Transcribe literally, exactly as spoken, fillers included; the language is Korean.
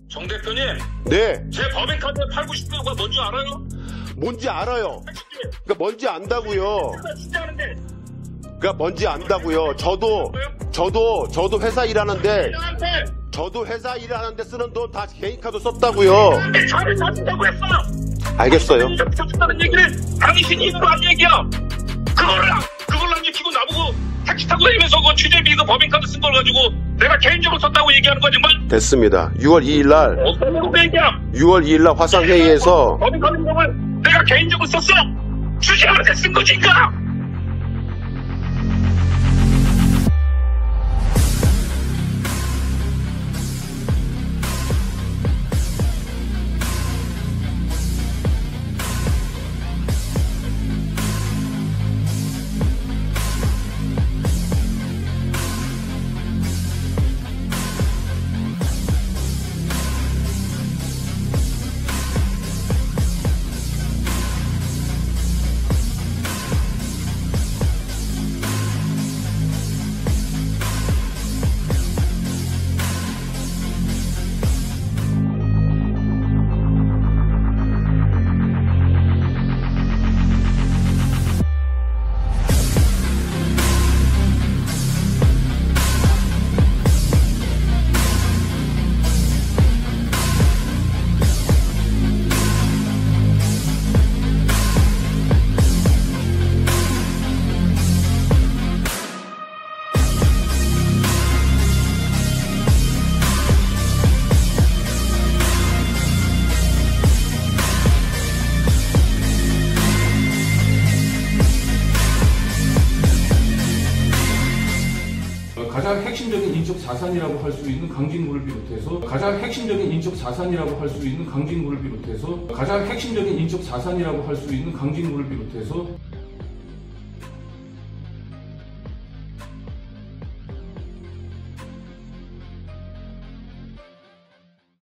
정 대표님, 네. 제 법인카드 팔고 싶은 거 뭔지 알아요? 뭔지 알아요. 그러니까 뭔지 안다고요. 진짜 아는데. 그러니까 뭔지 안다고요. 저도 저도 저도 회사 일하는데 저도 회사 일하는데 쓰는 돈 다 개인 카드 썼다고요. 근데 차를 사준다고 했어. 알겠어요. 사준다는 얘기를 당신이 입으로 한 얘기야. 그거를 그걸 안 지키고 나보고 택시 타고 다니면서 그 취재비 그 법인카드 쓴 걸 가지고 내가 개인적으로 썼다고 얘기하는 거 정말. 됐습니다. 유월 이일 날 어떤 얘기야? 유월 이일 날 화상회의에서 법인카드 비용을 내가 개인적으로 썼어. 주식하는데 쓴 거지니까. 가장 핵심적인 인적 자산이라고 할 수 있는 강진구를 비롯해서 가장 핵심적인 인적 자산이라고 할 수 있는 강진구를 비롯해서 가장 핵심적인 인적 자산이라고 할 수 있는 강진구를 비롯해서